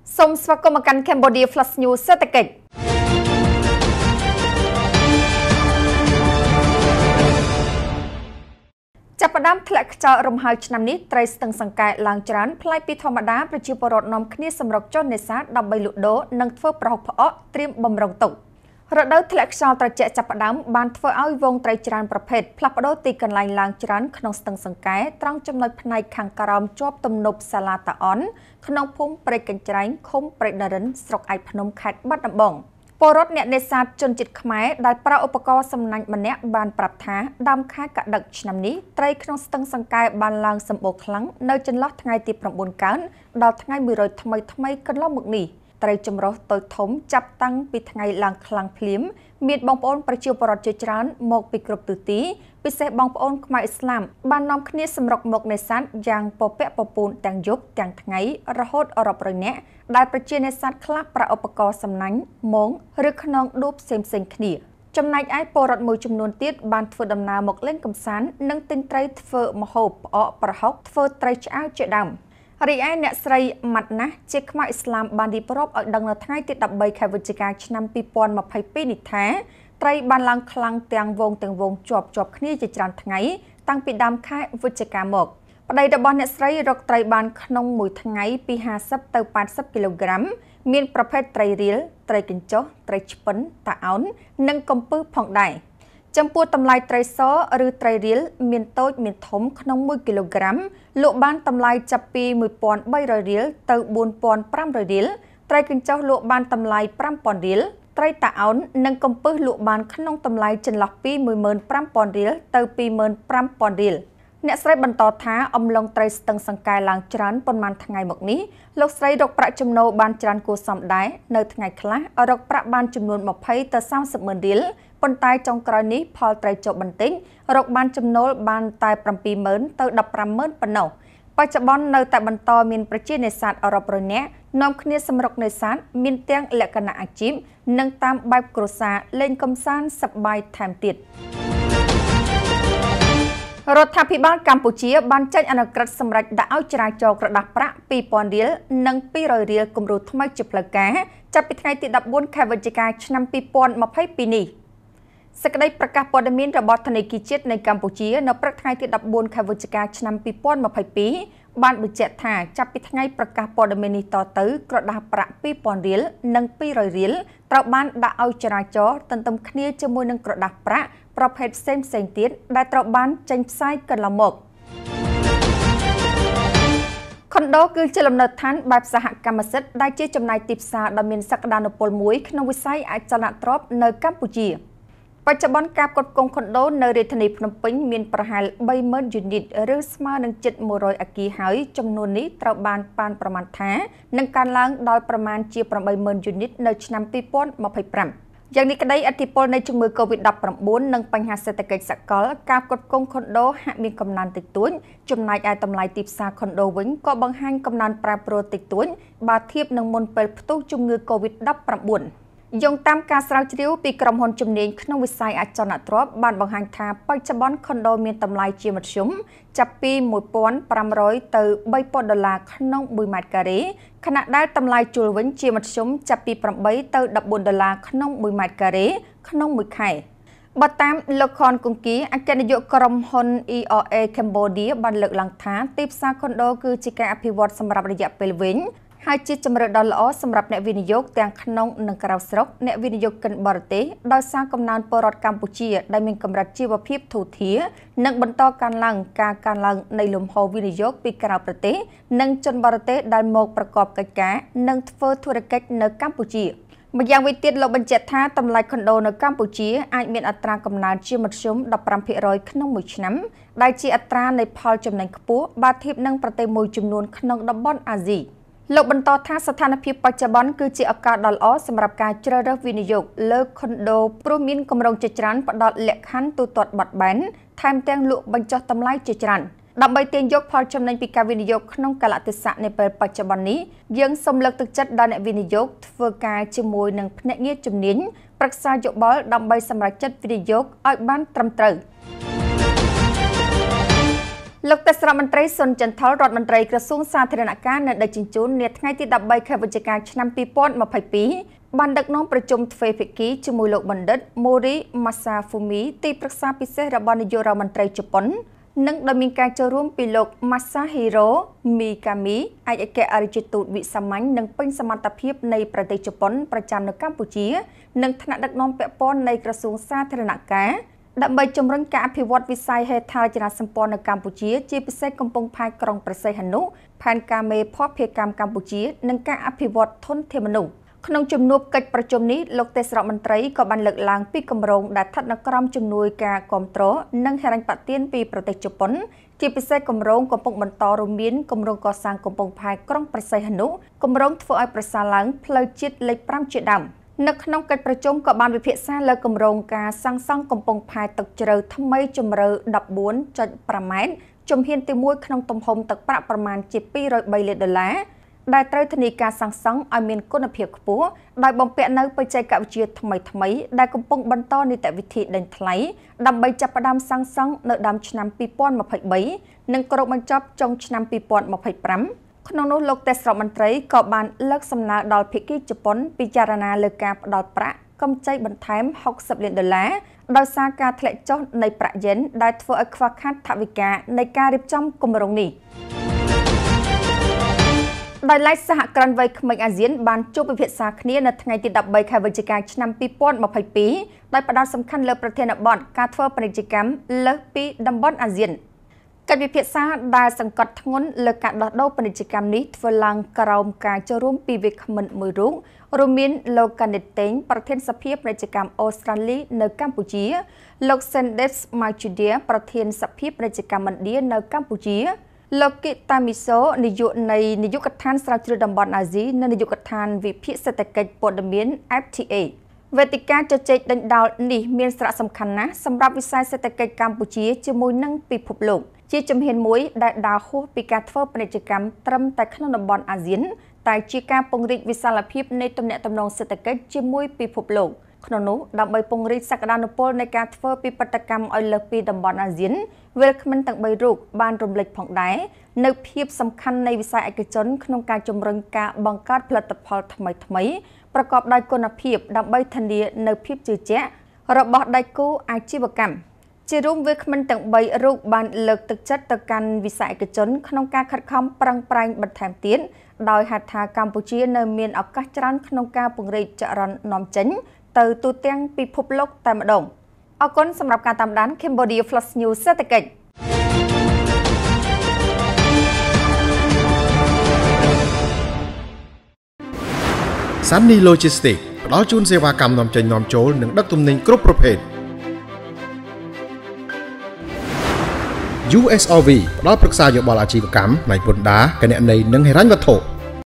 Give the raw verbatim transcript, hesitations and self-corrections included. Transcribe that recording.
សូមស្វាគមន៍មកកាន់ Cambodia Flash News សេដ្ឋកិច្ចចាប់ផ្ដើមធ្លាក់ខ្យល់រំហើយឆ្នាំនេះត្រីស្ទឹងសង្កែឡើងច្រើនផ្លាយពីធម្មតាប្រជាពលរដ្ឋនាំគ្នាសម្រុកចុះនេសាទដើម្បីលក់ដូរនិងធ្វើប្រហុកផ្អកត្រៀមបំរុងទុករដូវធ្លាក់ខ្យល់ត្រជាក់ចាប់ផ្ដើមបានធ្វើឲ្យវងត្រីច្រើនប្រភេទផ្លាស់ប្ដូរទីកន្លែងឡើងច្រើនក្នុងស្ទឹងសង្កែត្រង់ចំណុចផ្នែកខាងក្រោមជាប់ទំនប់សាឡាតាអនក្នុងភូមិព្រែកកញ្ច្រែងឃុំព្រែកដារិនស្រុកឯកភ្នំខេត្តបាត់ដំបងពលរដ្ឋអ្នកនេសាទជនជាតិខ្មែរដែលប្រើឧបករណ៍សំណាញ់ម្នាក់បានប្រាប់ថាដើមខែកដឹកឆ្នាំនេះត្រីក្នុងស្ទឹងសង្កែបានឡើងសម្បូរខ្លាំងនៅចន្លោះថ្ងៃទីប្រាំបួនកើនដល់ថ្ងៃមួយរយថ្មីថ្មីកន្លងមកនេះត្រីចម្រុះតូចធំចាប់តាំងពីថ្ងៃឡើងខ្លាំងភ្លាមមានបងប្អូនប្រជាពលរដ្ឋជាច្រើនមកពីគ្រប់ទិសទីពិសេសបងប្អូនខ្មែរឥស្លាមបាននាំគ្នាសម្រុកមកនេសាទយ៉ាងពពាក់ពពូនទាំងយប់ទាំងថ្ងៃរហូតរាប់រយនាក់ដែលប្រជានេសាទខ្លះប្រើឧបករណ៍សំណាញ់មងឬខ្នងដួបផ្សេងផ្សេងគ្នាចំណែកឯពលរដ្ឋមួយចំនួនទៀតបានធ្វើដំណើរមកលេងកម្សាន្តនិងទិញត្រីធ្វើម្ហូបផ្អកប្រហុកធ្វើត្រីឆ្អើរជាដើមរីឯអ្នកស្រីម៉ាត់ណាស់ជាខ្មែរឥស្លាមបានរៀបរាប់ឲ្យដឹងនៅថ្ងៃទីដប់បីខែវិច្ឆិកាឆ្នាំពីរពាន់ម្ភៃពីរនេះថាត្រីបានឡើងខ្លាំងទាំងវងទាំងវងជាប់ជាប់គ្នាជាច្រើនថ្ងៃតាំងពីដើមខែវិច្ឆិកាមកប្តីរបស់អ្នកស្រីរកត្រីបានក្នុងមួយថ្ងៃពីហាសិបទៅប៉ាត់សិបគីឡូក្រាមមានប្រភេទត្រីរៀលត្រីកញ្ចុះត្រីឆ្ពិនតាអោននិងកំពឹសផងដែរចំពោះតម្លៃត្រីសឬត្រីរៀលមានតូចមានធំក្នុងមួយគីឡូក្រាមលក់បានតម្លៃចាប់ពីមួយពាន់បីរយរៀលទៅបួនពាន់ប្រាំរយរៀលត្រីកញ្ចុះលក់បានតម្លៃប្រាំពាន់រៀលត្រីតាអោននិងកំពឹសលក់បានក្នុងតម្លៃចន្លោះពីមួយម៉ឺនប្រាំពាន់រៀលទៅពីរម៉ឺនប្រាំពាន់រៀលអ្នកស្រីបន្តថាអំឡុងត្រីស្ទឹងសង្កែឡើងច្រើនប៉ុន្មានថ្ងៃមកនេះលោកស្រីរកប្រាក់ចំណូលបានច្រើនគួរសមដែរនៅថ្ងៃខ្លះរកប្រាក់បានចំនួនម្ភៃទៅសាមសិបម៉ឺនរៀលប៉ុន្តែចុងក្រោយនេះផលត្រីចុះបន្តិចរកបានចំណូលបានតែប្រាំពីរម៉ឺនទៅដប់ប្រាំម៉ឺនប៉ុណ្ណោះបច្ចុប្បន្ននៅតែបន្តមានប្រជានេសាទអឺរ៉ុបរយនាក់នាំគ្នាសម្រុកនេសាទមានទាំងលក្ខណៈអាជីពនិងតាមបែបគ្រួសារលេងកម្សាន្តសប្បាយថែមទៀតរដ្ឋាភិបាលកម្ពុជាបានចេញអនុក្រឹត្យសម្រេចដាក់ឲ្យចរាចរណ៍ក្រដាសប្រាក់ពីរពាន់រៀលនិងពីររយរៀលគំរូថ្មីជាផ្លូវការចាប់ពីថ្ងៃទីដប់បួនខែវិច្ឆិកាឆ្នាំពីរពាន់ម្ភៃពីរនេះសេចក្តីប្រកាសព័ត៌មានរបស់ធនាគារជាតិនៃកម្ពុជានៅព្រឹកថ្ងៃទីដប់បួនខែវិច្ឆិកាឆ្នាំពីរពាន់ម្ភៃពីរបានបញ្ជាក់ថាចាប់ពីថ្ងៃប្រកាសព័ត៌មាននេះតទៅក្រដាសប្រាក់ពីរពាន់រៀលនិងពីររយរៀលត្រូវបានដាក់ឲ្យចរាចរណ៍ទន្ទឹមគ្នាជាមួយនឹងក្រដាសប្រាក់ប្រភេទផ្សេងផ្សេងទៀតដែលត្រូវបានចេញផ្សាយកន្លងមកខុនដូគឺជាលំនៅឋានបែបសហកម្មសិទ្ធិដែលជាចំណាយទីផ្សារដ៏មានសក្តានុពលមួយក្នុងវិស័យអចលនទ្រព្យនៅកម្ពុជាបច្ចុប្បន្នការផ្គត់ផ្គង់ខុនដូនៅរាជធានីភ្នំពេញមានប្រហែលបីម៉ឺនយូនីតឬស្មើនឹងជិតមួយរយអគារហើយចំនួននេះត្រូវបានប៉ាន់ប្រមាណថានឹងកើនឡើងដល់ប្រមាណជាប្រាំបីម៉ឺនយូនីតនៅឆ្នាំពីរពាន់ម្ភៃប្រាំយ៉ាងនេះក្តីឥទ្ធិពលនៃជំងឺ កូវីដដប់ប្រាំបួន និងបញ្ហាសេដ្ឋកិច្ចសកលការផ្គត់ផ្គង់ខុនដូហាក់មានកំណើនតិចតួចចំណែកឯតម្លៃទីផ្សារខុនដូវិញក៏បង្ហាញកំណើនប្រែប្រួលតិចតួចបើធៀបនឹងមុនពេលផ្ទុះជំងឺ កូវីដដប់ប្រាំបួនយោងតាមការស្រាវជ្រាវពីក្រុមហ៊ុនជំនាញក្នុងវិស័យអចលនទ្រព្យបានបង្ហាញថាបច្ចុប្បន្នខុនដូមានតម្លៃជាមធ្យមចាប់ពីមួយពាន់ប្រាំរយទៅបីពាន់ដុល្លារក្នុងមួយម៉ែត្រការ៉េខណៈដែលតម្លៃជួលវិញជាមធ្យមចាប់ពីប្រាំបីទៅដប់បួនដុល្លារក្នុងមួយម៉ែត្រការ៉េក្នុងមួយខែបើតាមលោកខនគង្គីអគ្គនាយកក្រុមហ៊ុន អ៊ី អារ អេ Cambodia បានលើកឡើងថាទីផ្សារខុនដូគឺជាការអភិវឌ្ឍសម្រាប់រយៈពេលវែងហើយជាជម្រើសដ៏ល្អសម្រាប់អ្នកវិនិយោគទាំងក្នុងនិងក្រៅស្រុកអ្នកវិនិយោគិនបរទេសដោយសារកំណើនពលរដ្ឋកម្ពុជាដែលមានកម្រិតជីវភាពធូរធារនិងបន្តកើនឡើងការកើនឡើងនៃលំហូរវិនិយោគពីក្រៅប្រទេសនិងជនបរទេសដែលមកប្រកបកិច្ចការនិងធ្វើធុរកិច្ចនៅកម្ពុជាម្យ៉ាងវិញទៀតលោកបញ្ជាក់ថាតម្លៃខុនដូនៅកម្ពុជាអាចមានអត្រាកំណើនជាមធ្យមដប់ប្រាំភាគរយក្នុងមួយឆ្នាំដែលជាអត្រានៃផលចំណេញខ្ពស់បើធៀបនឹងប្រទេសមួយចំនួនក្នុងតំបន់អាស៊ីលោកបន្តថាស្ថានភាពបច្ចុប្បន្នគឺជាឱកាសដ៏ល្អសម្រាប់ការជ្រើសរើសវិនិយោគលើខុនដូព្រោះមានគម្រោងជាច្រើនផ្ដល់លក្ខខណ្ឌទូទាត់បត់បែនថែមទាំងលក់បញ្ចុះតម្លៃជាច្រើនដើម្បីទាញយកផលចំណេញពីការវិនិយោគក្នុងកាលៈទេសៈនាពេលបច្ចុប្បន្ននេះយើងសូមលើកទឹកចិត្តដល់អ្នកវិនិយោគធ្វើការជាមួយនឹងភ្នាក់ងារជំនាញប្រឹក្សាយោបល់ដើម្បីសម្រេចចិត្តវិនិយោគឲ្យបានត្រឹមត្រូវលោកទេសរដ្ឋមន្ត្រីសុនចន្ទថលរដ្ឋមន្ត្រីក្រសួងសាធារណការនៅដឹកជញ្ជូននាថ្ងៃទី 13 ខែវិច្ឆិកាឆ្នាំ ពីរពាន់ម្ភៃពីរ បានដឹកនាំប្រជុំទ្វេភាគីជាមួយលោកបណ្ឌិត Mori Masafumi ទីប្រឹក្សាពិសេសរបស់នាយករដ្ឋមន្ត្រីជប៉ុន និងដោយមានការចូលរួមពីលោក Masahiro Mikami ឯកអគ្គរដ្ឋទូតវិសាមញ្ញនិងពេញសមត្ថភាពនៃប្រទេសជប៉ុនប្រចាំនៅកម្ពុជានិងថ្នាក់ដឹកនាំពាក់ព័ន្ធនៃក្រសួងសាធារណការដើម្បីជំរុញការអភិវឌ្ឍវិស័យហេដ្ឋារចនាសម្ព័ន្ធនៅកម្ពុជាជាពិសេសកំពង់ផែក្រុងព្រះសីហនុផែនការមេភស្តុភារកម្មកម្ពុជានិងការអភិវឌ្ឍធនធានមនុស្សក្នុងជំនួបកិច្ចប្រជុំនេះលោកទេសរដ្ឋមន្ត្រីក៏បានលើកឡើងពីគម្រោងដែលស្ថិតនៅក្រោមជំនួយការគាំទ្រនិងហិរញ្ញប្បទានពីប្រទេសជប៉ុនជាពិសេសគម្រោងកំពុងបន្តរួមមានគម្រោងកសាងកំពង់ផែក្រុងព្រះសីហនុគម្រោងធ្វើឲ្យប្រសើរឡើងផ្លូវជាតិលេខ 5 ជាដើមនៅក្នុងកិច្ចប្រជុំក៏បានវិភាសាលើគម្រោងការសាងសង់កំពង់ផែទឹកជ្រៅថ្មីជម្រៅ ដប់បួនចុចប្រាំ ម៉ែត្រជំហានទី មួយក្នុងទំហំទឹកប្រាក់ប្រមាណជា ពីររយបីលានដុល្លារដែលត្រូវធានាការសាងសង់ឲ្យមានគុណភាពខ្ពស់ដោយបំពាក់នូវបច្ចេកវិទ្យាថ្មីៗដែលកំពុងបន្តនីតិវិធីដេញថ្លៃដើម្បីចាប់ផ្ដើមសាងសង់នៅដើមឆ្នាំ ពីរពាន់ម្ភៃបី និងគោរពបញ្ចប់ចុងឆ្នាំ ពីរពាន់ម្ភៃប្រាំ ក្នុងនោះលោកទេសរដ្ឋមន្ត្រីក៏បានលើកសំណើដល់ភាគីជប៉ុនពិចារណាលើការផ្តល់ប្រាក់កម្ចីបន្ថែម ហុកសិប លានដុល្លារដោយសារការធ្លាក់ចុះនៃប្រាក់យេនដែលធ្វើឲ្យខ្វះខាតថវិកានៃការរៀបចំគម្រោងនេះដោយឡែកសហគ្រិនវ័យក្មេងអាស៊ានបានជួបពិភាក្សាគ្នានៅថ្ងៃទី ដប់បី ខែវិច្ឆិកាឆ្នាំ ពីរពាន់ម្ភៃពីរ ដោយផ្ដោតសំខាន់លើប្រធានបទការធ្វើពាណិជ្ជកម្មលើសពីតំបន់អាស៊ានកិច្ចពិភាក្សាដែលសង្កត់ធ្ងន់លើការដោះដូរពាណិជ្ជកម្មនេះធ្វើឡើងក្រោមការចូលរួមពីវាគ្មិនមួយរូបរួមមានលោកកានិតតេងប្រធានសភាពាណិជ្ជកម្មអូស្ត្រាលីនៅកម្ពុជាលោក Sandesh Majudia ប្រធានសភាពាណិជ្ជកម្មឥណ្ឌានៅកម្ពុជាលោកគីតាមីសូនាយកនៃនាយកដ្ឋានស្រាវជ្រាវតំបន់អាស៊ីនិងនាយកដ្ឋានវិភាគសេដ្ឋកិច្ចព័ត៌មាន អេហ្វ ទី អេ វេទិកាជជែកដេញដោលនេះមានសារៈសំខាន់ណាស់សម្រាប់វិស័យសេដ្ឋកិច្ចកម្ពុជាជាមួយនឹងពិភពលោកជាជំហានមួយដែលដើរហួសពីការធ្វើពាណិជ្ជកម្មត្រឹមតែក្នុងតំបន់អាស៊ានតែជាការពង្រីកវិសាលភាពនៃទំនាក់ទំនងសេដ្ឋកិច្ចជាមួយពិភពលោកក្នុងនោះដើម្បីពង្រីកសក្តានុពលនៃការធ្វើពិពិធកម្មឲ្យលើសពីតំបន់អាស៊ានវាគ្មិនទាំងបីរូបបានរំលេចផងដែរនៅភាពសំខាន់នៃវិស័យឯកជនក្នុងការជំរុញការបង្កើតផលិតផលថ្មីៗប្រកបដោយគុណភាពដើម្បីធានានូវភាពជឿជាក់របស់ដៃគូអាជីវកម្មជារួមវាគ្មិនទាំងបីរូបបានលើកទឹកចិត្តទៅកាន់វិស័យឯកជនក្នុងការខិតខំប្រឹងប្រែងបន្ថែមទៀតដោយហេតុថាកម្ពុជានៅមានឱកាសច្រើនក្នុងការពង្រីកចរន្តនាំចេញទៅទូទាំងពិភពលោកតែម្ដងអរគុណសម្រាប់ការតាមដាន Cambodia Flash News សេដ្ឋកិច្ច Sunny Logistics ផ្ដល់ជូនសេវាកម្មនាំចេញនាំចូលនិងដឹកទំនិញគ្រប់ប្រភេទ យូ អេស អារ វី ផ្ដល់ប្រឹក្សាយោបល់អាជីវកម្មផ្នែកពន្ធដារគណនេយ្យនិងហិរញ្ញវត្ថុ